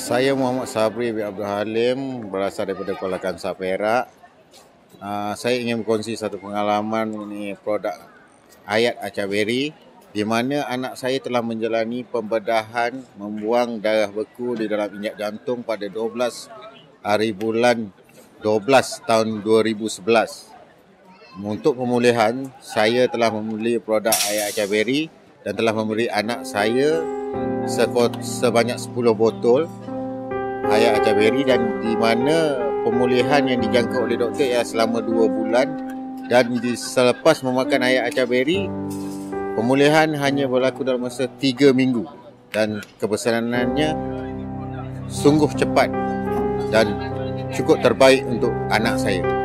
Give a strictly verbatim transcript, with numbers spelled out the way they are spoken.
Saya Muhammad Sabri bin Abdul Halim, berasal daripada Kuala Kangsar, Perak. Uh, saya ingin berkongsi satu pengalaman ini produk Hayat Archaberry, di mana anak saya telah menjalani pembedahan membuang darah beku di dalam injap jantung pada dua belas hari bulan dua belas tahun dua ribu sebelas. Untuk pemulihan, saya telah membeli produk Hayat Archaberry dan telah memberi anak saya sebanyak sepuluh botol Hayat Archaberry, dan di mana pemulihan yang dijangka oleh doktor ialah selama dua bulan, dan di, selepas memakan Hayat Archaberry, pemulihan hanya berlaku dalam masa tiga minggu dan kebersalanannya sungguh cepat dan cukup terbaik untuk anak saya.